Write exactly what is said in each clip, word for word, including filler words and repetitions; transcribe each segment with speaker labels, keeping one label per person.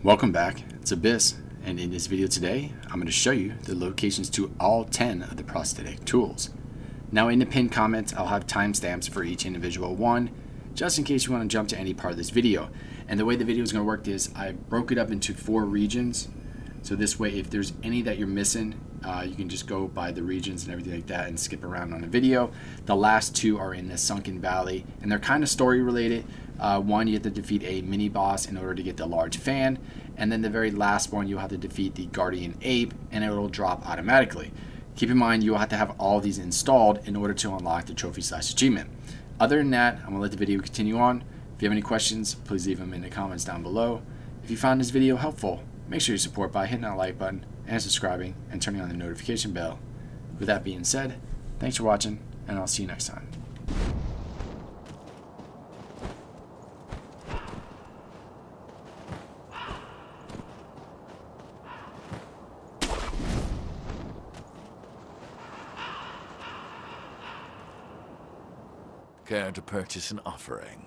Speaker 1: Welcome back, it's Abyss, and in this video today, I'm going to show you the locations to all ten of the prosthetic tools. Now in the pinned comments, I'll have timestamps for each individual one, just in case you want to jump to any part of this video. And the way the video is going to work is, I broke it up into four regions, so this way if there's any that you're missing, uh, you can just go by the regions and everything like that and skip around on the video. The last two are in the Sunken Valley, and they're kind of story related. Uh, one, you have to defeat a mini boss in order to get the large fan, and then the very last one, you'll have to defeat the Guardian Ape, and it will drop automatically. Keep in mind, you'll have to have all these installed in order to unlock the trophy slash achievement. Other than that, I'm going to let the video continue on. If you have any questions, please leave them in the comments down below. If you found this video helpful, make sure you support by hitting that like button and subscribing and turning on the notification bell. With that being said, thanks for watching, and I'll see you next time.
Speaker 2: Care to purchase an offering?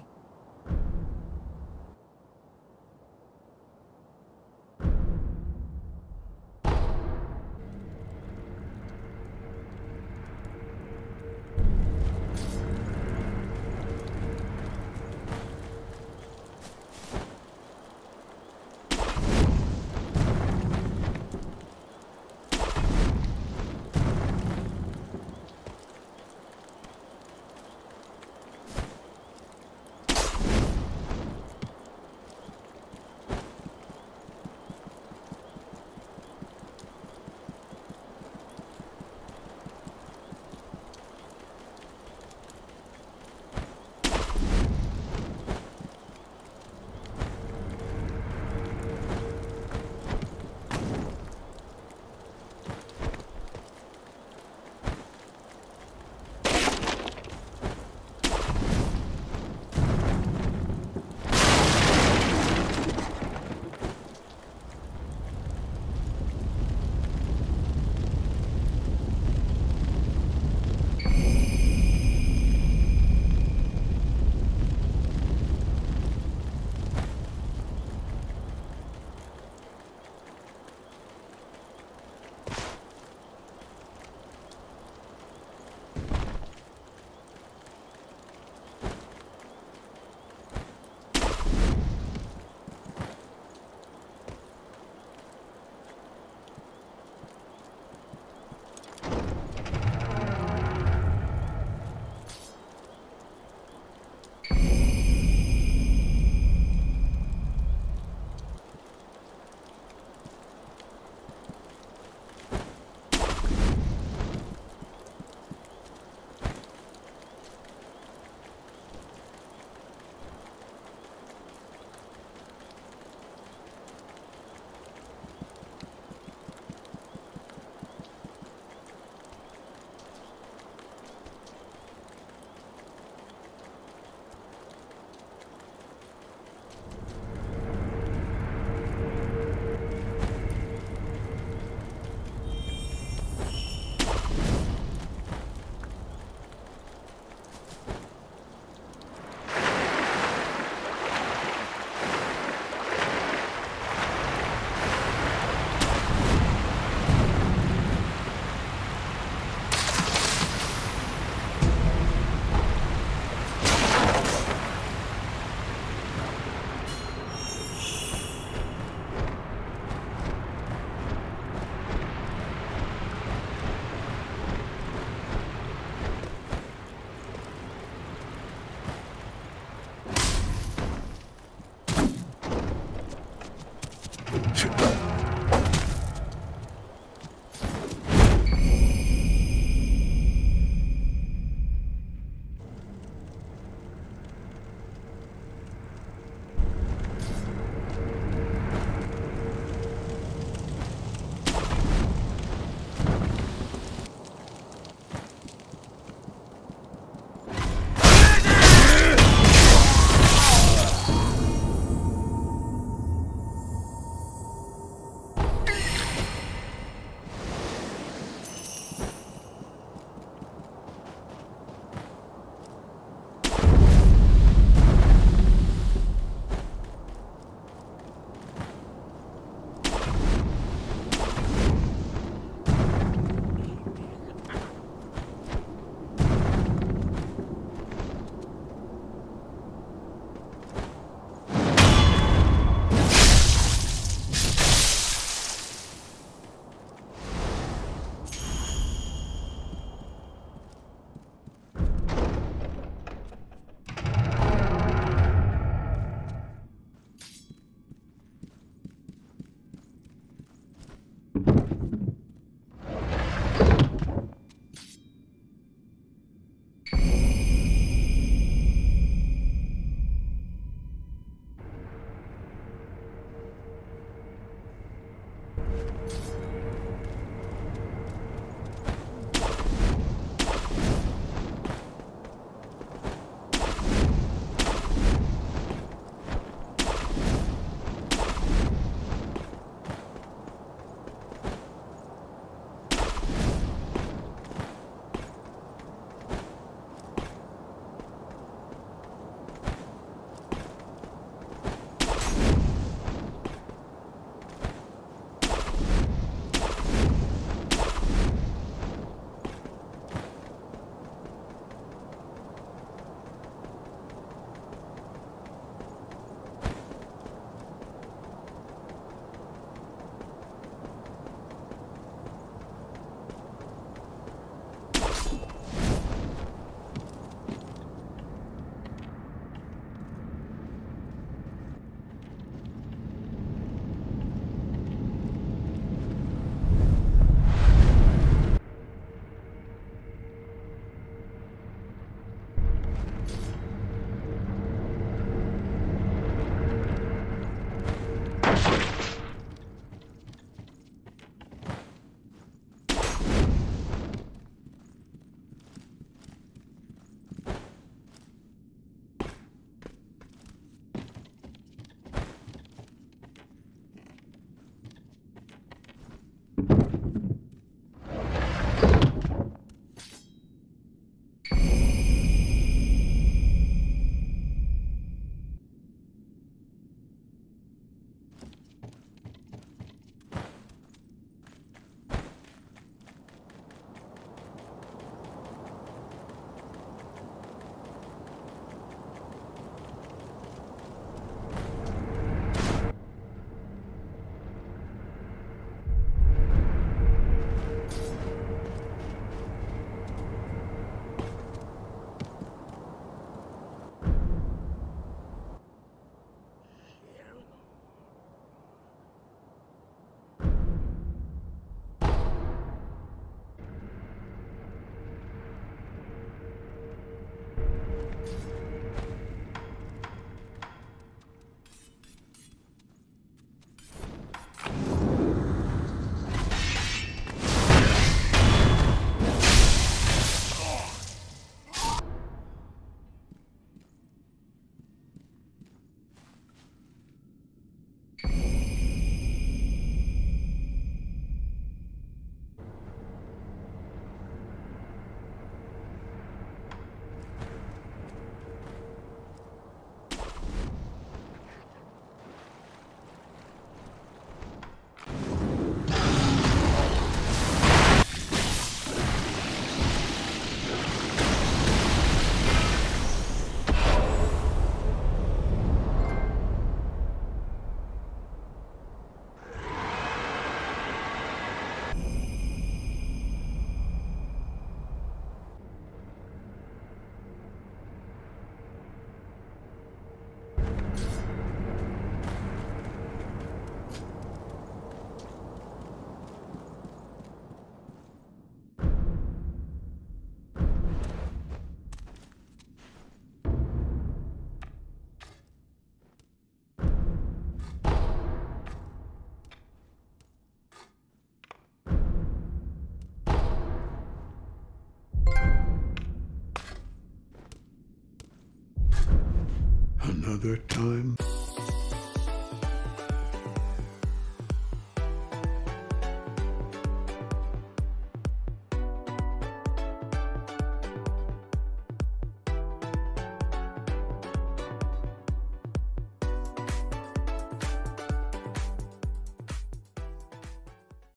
Speaker 3: another time.